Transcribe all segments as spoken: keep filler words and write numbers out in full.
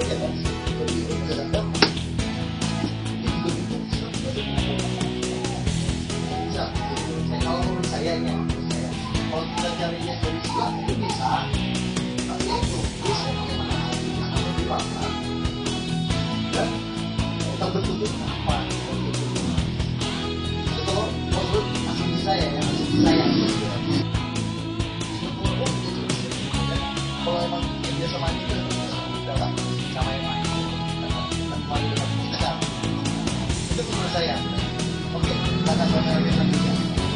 ya kan? Jadi terhadap bisa. Kalau menurut saya ya, kalau kita carinya dari silat itu bisa, tapi itu bisa bagaimana? Bisa dilakukan. Dan kita bertutur apa? Kalau menurut asumsi saya ya, asumsi saya. Kalau emang biasa mandi itu udahlah sama yang mandi dan mandi dengan kita itu menurut saya. Oke, kata-kata yang selanjutnya.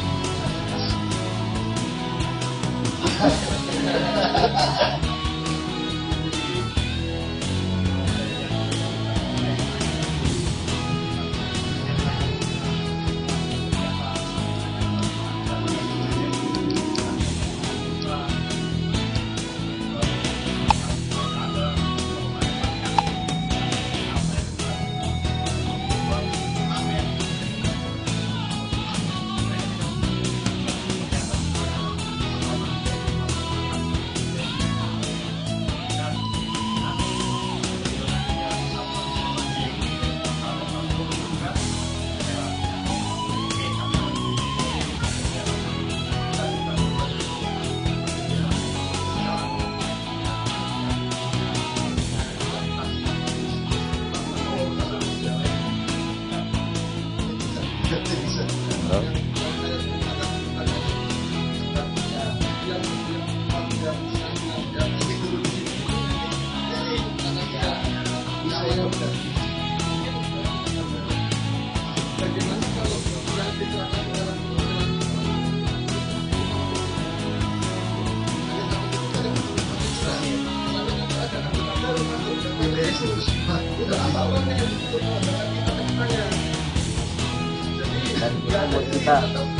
Dan buat kita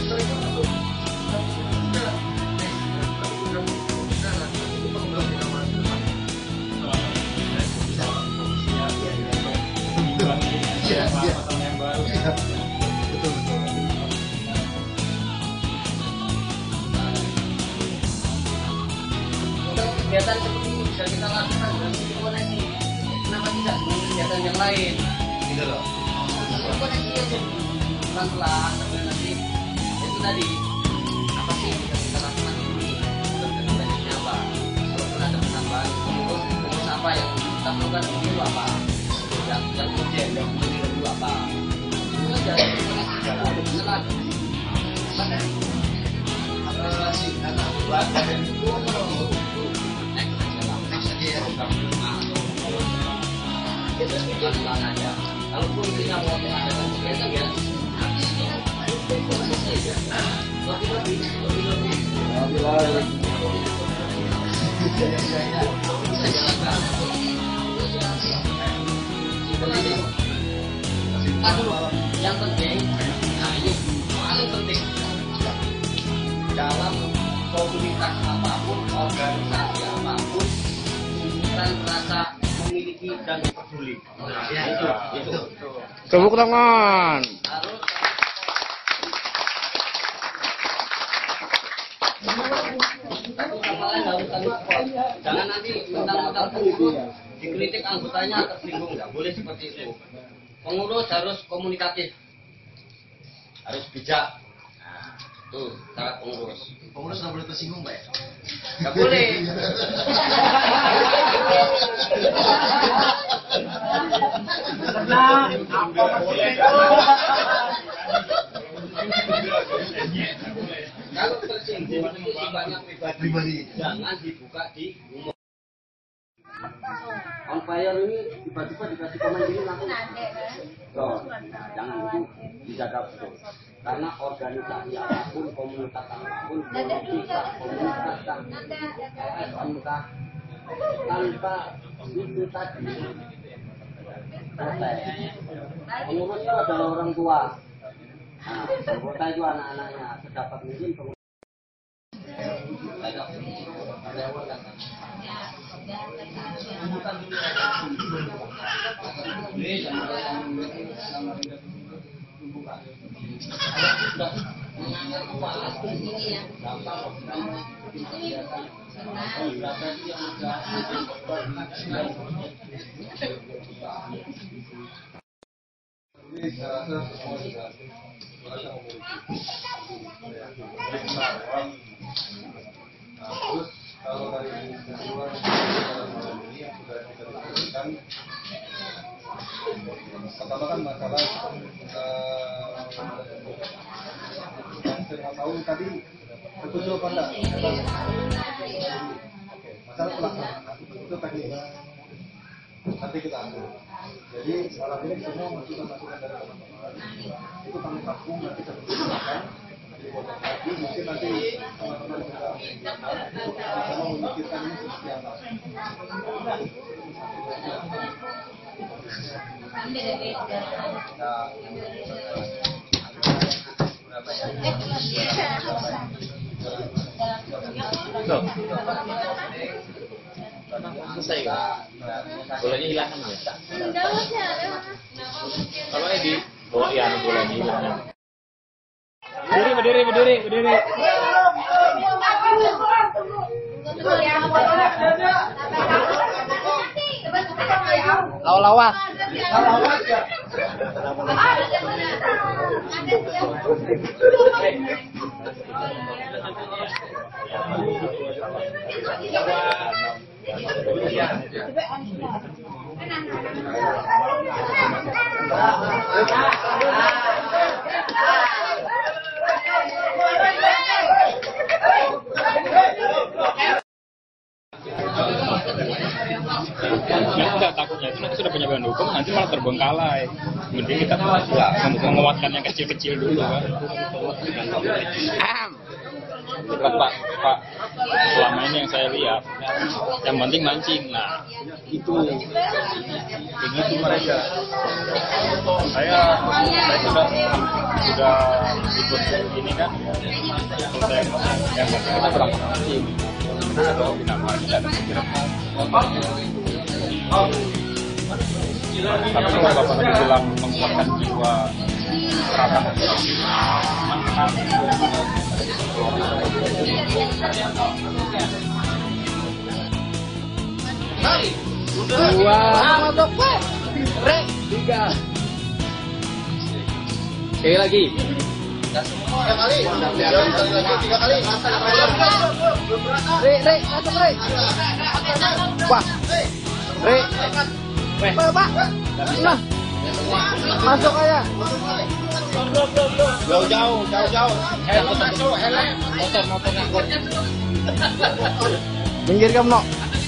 iya, iya. Betul, betul. Untuk kegiatan seperti ini bisa kita lakukan dengan koneksi. Kenapa tidak dengan kegiatan yang lain? Gitu loh. Koneksi aja pelan-pelan sampai nanti itu tadi apa sih yang bisa kita lakukan ini dan benefitnya apa? Kalau pun ada penambahan pengurus pengurus apa yang kita perlukan dulu apa? Yang yang urgent yang penting dulu apa? Itu aja koneksi jalan setelah Administrasi karena buat dan itu next aja next aja ya. Kita pelan-pelan aja. Kalaupun kita mau mengadakan kegiatan ya yang penting, nah ini paling penting dalam komunitas apapun, organisasi apapun, bukan rasa memiliki dan peduli. Itu, itu. Tepuk tangan. Harus jangan nanti mentang-mentang pengurus dikritik anggotanya tersinggung, nggak boleh seperti itu. Pengurus harus komunikatif, harus bijak. Nah, itu syarat pengurus. Pengurus nggak boleh tersinggung, Pak. Nggak boleh. Kalau tersinggung itu sifatnya pribadi, jangan dibuka di umum. On fire ini tiba-tiba dikasih komen gini langsung. Loh, jangan itu dijaga betul. Karena organisasi apapun, komunitas apapun, politik, komunitas, L S M K, tanpa itu tadi proses. Pengurus itu adalah orang tua. Nah, anggota itu anak-anaknya. Sedapat mungkin pengurus. Ini saya rasa semua juga merasa memiliki. Nah, terus kalau dari keseluruhan ini yang sudah kita diskusikan, pertama kan masalah yang saya mau tahu tadi setuju apa enggak? Oke, masalah pelaksanaan itu teknis. Nanti kita atur. Jadi malam ini semua masukan-masukan dari teman-teman itu kami tampung, nanti kita bicarakan di foto lagi. Mungkin nanti teman-teman juga sama memikirkan ini seperti apa. Selesai ya? Bolanya hilangkan ya? Kalau Edi, bawa ya bolanya hilangkan. Berdiri, berdiri, berdiri, berdiri. Lawak-lawak. Enggak, takutnya itu nanti sudah punya bahan hukum, nanti malah terbengkalai. Mending kita menguatkan yang kecil-kecil dulu kan. Bukan Pak, Pak, selama ini yang saya lihat, yang penting mancing. Nah, itu begitu mereka. Saya, saya sudah sudah ikut ini kan. Saya yang penting kita berangkat mancing. Atau kita mancing ada pikiran. Tapi kalau Bapak tadi bilang menguatkan jiwa seratan dua masuk Pak re tiga sekali lagi tiga kali tiga kali re re masuk re wah re Pak Pak nah masuk aja jauh jauh jauh jauh eh motor motor motor ngangkut minggir kamu no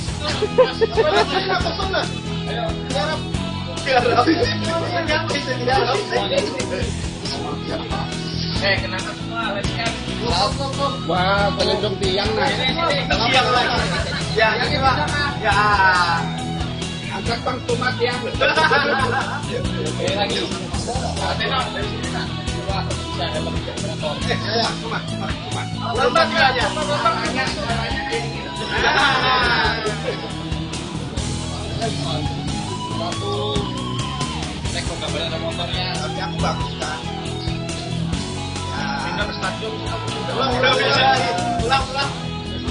eh kenapa semua wah pelindung tiang nah ya ini Pak ya angkat bang tomat tiang oke lagi tenang dari sini nak bisa ada lebih berapa ton eh ya cuma cuma cuma lambat aja lambat hanya suaranya kayak gini